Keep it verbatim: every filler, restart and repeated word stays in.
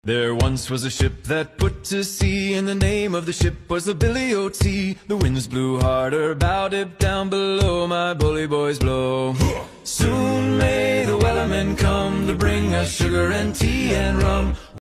There once was a ship that put to sea, and the name of the ship was the Billy O T. The winds blew harder, bowed it down below, my bully boys blow. Soon may the wellermen come to bring us sugar and tea and rum.